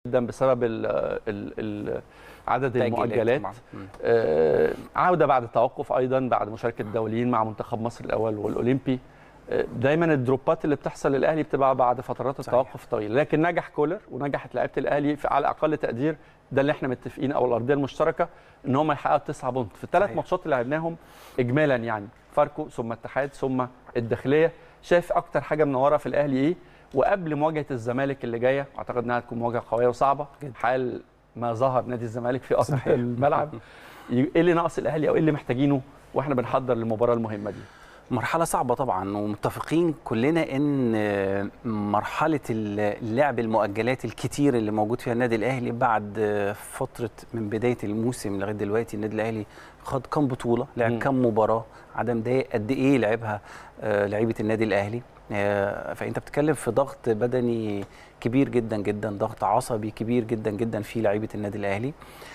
جدا بسبب عدد المؤجلات. عودة بعد التوقف أيضا بعد مشاركة الدوليين مع منتخب مصر الأول والأولمبي. دايما الدروبات اللي بتحصل للأهلي بتبقى بعد فترات التوقف الطويلة، لكن نجح كولر ونجحت لعيبة الأهلي على أقل تقدير، ده اللي احنا متفقين أو الأرضية المشتركة إن هم يحققوا 9 بونت في الثلاث ماتشات اللي لعبناهم إجمالا، يعني فاركو ثم اتحاد ثم الداخلية. شايف أكتر حاجة منورة في الأهلي إيه؟ وقبل مواجهة الزمالك اللي جاية أعتقد إنها هتكون مواجهة قوية وصعبة حال ما ظهر نادي الزمالك في أرض الملعب. إيه اللي ناقص الأهلي أو إيه اللي محتاجينه وإحنا بنحضر للمباراة المهمة دي؟ مرحلة صعبة طبعا، ومتفقين كلنا ان مرحلة اللعب المؤجلات الكتير اللي موجود فيها النادي الاهلي بعد فترة من بداية الموسم لغاية دلوقتي. النادي الاهلي خد كام بطولة، لعب كام مباراة، عدم دقايق قد ايه لعبها لعيبة النادي الاهلي. فانت بتتكلم في ضغط بدني كبير جدا جدا، ضغط عصبي كبير جدا جدا في لعيبة النادي الاهلي.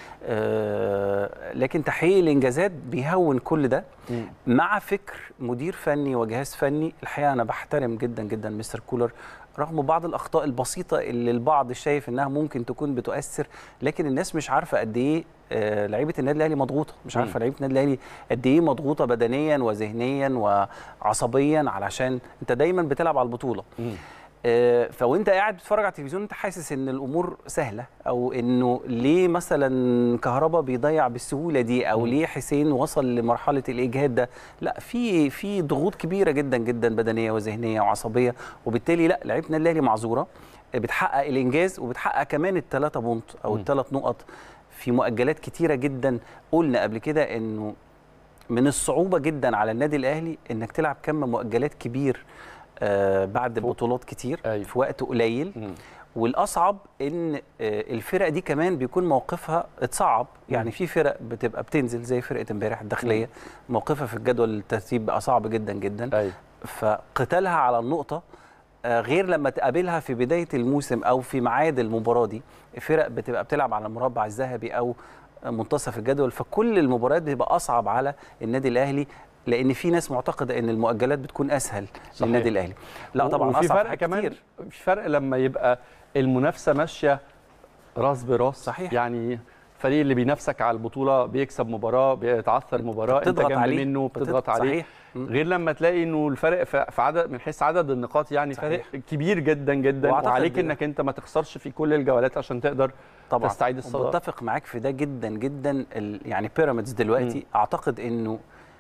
لكن تحقيق الانجازات بيهون كل ده مع فكر مدير فني وجهاز فني. الحقيقه انا بحترم جدا جدا مستر كولر رغم بعض الاخطاء البسيطه اللي البعض شايف انها ممكن تكون بتؤثر، لكن الناس مش عارفه قد ايه لعيبه النادي الاهلي مضغوطه، مش عارفه لعيبه النادي الاهلي قد ايه مضغوطه بدنيا وذهنيا وعصبيا، علشان انت دايما بتلعب على البطوله. فوانت قاعد بتتفرج على التلفزيون انت حاسس ان الامور سهله، او انه ليه مثلا كهربا بيضيع بالسهوله دي، او ليه حسين وصل لمرحله الاجهاد ده. لا، في ضغوط كبيره جدا جدا بدنيه وذهنيه وعصبيه، وبالتالي لا، لعيبه النادي الاهلي معذوره، بتحقق الانجاز وبتحقق كمان ال3 بونت او ال3 نقط في مؤجلات كتيره جدا. قلنا قبل كده انه من الصعوبه جدا على النادي الاهلي انك تلعب كم مؤجلات كبير بعد بطولات كتير في وقت قليل. والاصعب ان الفرق دي كمان بيكون موقفها اتصعب. يعني في فرق بتبقى بتنزل زي فرقه امبارح الداخليه، موقفها في الجدول الترتيب بقى صعب جدا جدا. فقتالها على النقطه غير لما تقابلها في بدايه الموسم او في ميعاد المباراه دي. فرق بتبقى بتلعب على المربع الذهبي او منتصف الجدول، فكل المباريات بتبقى اصعب على النادي الاهلي، لان في ناس معتقده ان المؤجلات بتكون اسهل للنادي الاهلي. لا طبعا وفي اصعب فرق كمان كتير. في فرق لما يبقى المنافسه ماشيه راس براس. صحيح. يعني الفريق اللي بينافسك على البطوله بيكسب مباراه، بيتعثر مباراه، انت جنب منه بتضغط عليه. صحيح. غير لما تلاقي انه الفرق في عدد، من حيث عدد النقاط يعني فرق كبير جدا جدا، وعليك انك انت ما تخسرش في كل الجولات عشان تقدر طبعا تستعيد الصداره. متفق معاك في ده جدا جدا. يعني بيراميدز دلوقتي اعتقد انه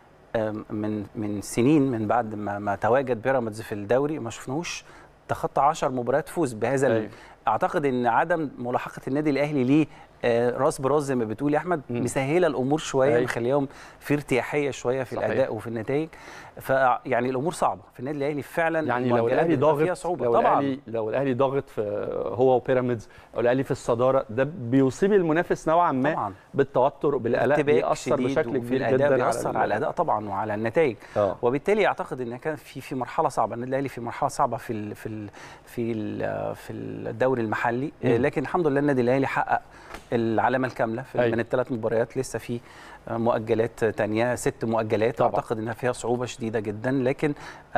من سنين من بعد ما تواجد بيراميدز في الدوري ما شفناهوش تخطى 10 مباريات فوز بهذا. اعتقد ان عدم ملاحقه النادي الاهلي ليه راس براس زي ما بتقول يا احمد مسهله الامور شويه، مخليهم في ارتياحيه شويه في الاداء وفي النتائج. فيعني الامور صعبه في النادي الاهلي فعلا. يعني لو الاهلي ضاغط فيها صعوبه طبعا، لو الاهلي ضاغط في هو وبيراميدز، او الاهلي في الصداره، ده بيصيب المنافس نوعا ما طبعا بالتوتر بالقلق، بيأثر بشكل كبير جدا بيأثر على الاداء طبعا وعلى النتائج. وبالتالي اعتقد ان كان في مرحله صعبه، النادي الاهلي في مرحله صعبه في الدوري المحلي. لكن الحمد لله النادي الاهلي حقق العلامه الكامله من ال3 مباريات. لسه في مؤجلات تانية 6 مؤجلات طبعا. اعتقد انها فيها صعوبه شديده جدا، لكن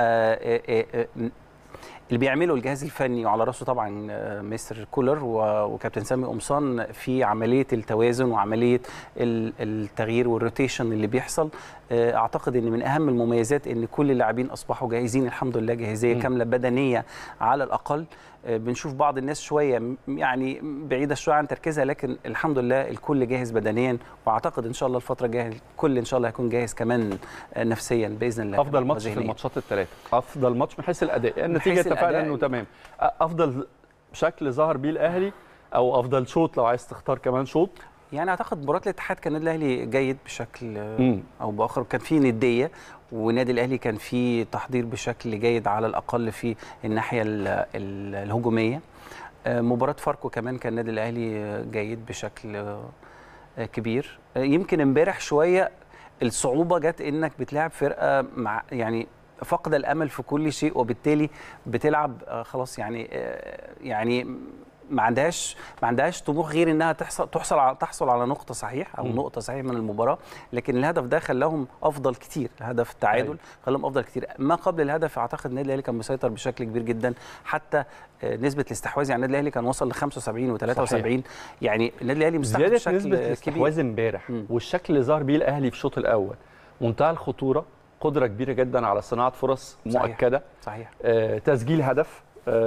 اللي بيعمله الجهاز الفني وعلى راسه طبعا مستر كولر وكابتن سامي قمصان في عمليه التوازن وعمليه التغيير والروتيشن اللي بيحصل. اعتقد ان من اهم المميزات ان كل اللاعبين اصبحوا جاهزين الحمد لله، جاهزيه كامله بدنيه على الاقل. بنشوف بعض الناس شويه يعني بعيده شويه عن تركيزها، لكن الحمد لله الكل جاهز بدنيا، واعتقد ان شاء الله الفتره الجايه الكل ان شاء الله هيكون جاهز كمان نفسيا باذن الله. افضل ماتش في الماتشات ال3، افضل ماتش من حيث الاداء، النتيجه اتفقنا انه تمام. افضل شكل ظهر بيه الاهلي، او افضل شوط لو عايز تختار كمان شوط. يعني اعتقد مباراه الاتحاد كان النادي الاهلي جيد بشكل او باخر، كان في نديه، والنادي الاهلي كان في تحضير بشكل جيد على الاقل في الناحيه الهجوميه. مباراه فاركو كمان كان النادي الاهلي جيد بشكل كبير. يمكن امبارح شويه الصعوبه جت انك بتلاعب فرقه مع يعني فقد الامل في كل شيء، وبالتالي بتلعب خلاص يعني ما عندهاش طموح غير انها تحصل على نقطه صحيح او نقطه صحيح من المباراه، لكن الهدف ده خلاهم افضل كتير، هدف التعادل خلاهم افضل كتير. ما قبل الهدف اعتقد النادي الاهلي كان مسيطر بشكل كبير جدا، حتى نسبه الاستحواذ يعني النادي الاهلي كان وصل ل 75 و73، يعني النادي الاهلي مستحوذ بشكل نسبه الاستحواذ امبارح والشكل اللي ظهر بيه الاهلي في الشوط الاول منتهى الخطوره، قدره كبيره جدا على صناعه فرص مؤكده. صحيح. تسجيل هدف.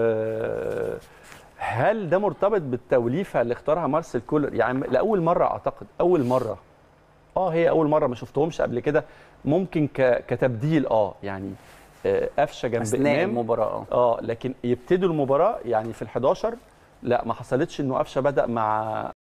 هل ده مرتبط بالتوليفه اللي اختارها مارسيل كولر؟ يعني لاول مره اعتقد، اول مره هي اول مره، ما شفتهمش قبل كده، ممكن كتبديل يعني قفشه جنب امام المباراه لكن يبتدوا المباراه يعني في ال11 لا، ما حصلتش انه قفشه بدا مع